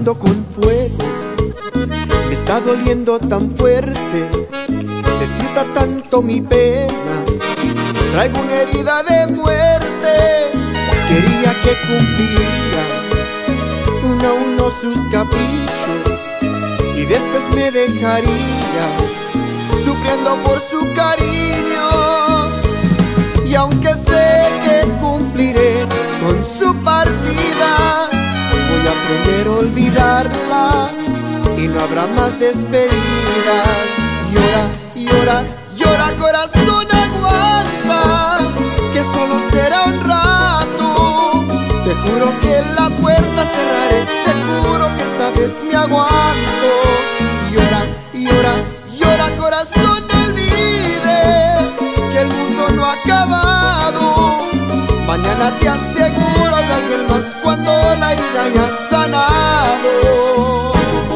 jugando con fuego, me está doliendo tan fuerte, desquita tanto mi pena, traigo una herida de muerte. Quería que cumpliera uno a uno sus caprichos y después me dejaría sufriendo por su cariño. Y aunque sé que cumpliré con su partida, voy a aprender a olvidarla y no habrá más despedidas. Llora, llora, llora corazón, aguanta, que solo será un rato. Te juro que la puerta cerraré, te juro que esta vez me aguanto. Llora, llora, llora corazón, no olvides que el mundo no ha acabado. Mañana te aseguro de alguien más cuando la herida haya sanado.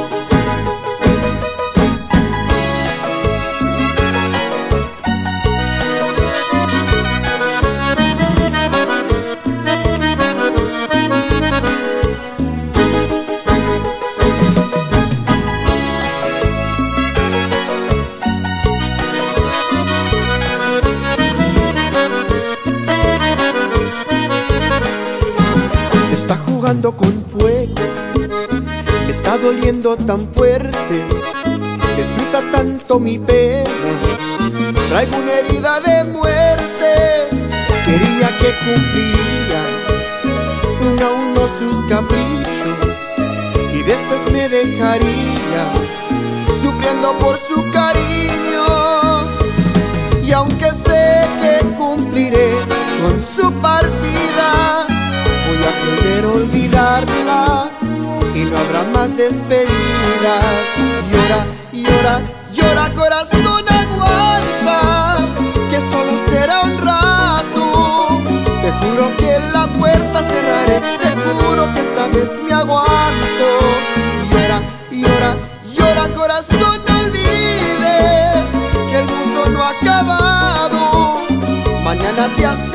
Jugando con fuego, me está doliendo tan fuerte, desquita tanto mi pena, traigo una herida de muerte. Quería que cumpliera uno a uno sus caprichos y después me dejaría sufriendo por su cariño. Y aunque sé que cumpliré con su partida, voy a aprender a olvidarla y no habrá más despedidas. Llora, llora, llora corazón, aguanta, que solo será un rato. Te juro que la puerta cerraré, te juro que esta vez me aguanto. Llora, llora, llora corazón, no olvides que el mundo no ha acabado. Mañana te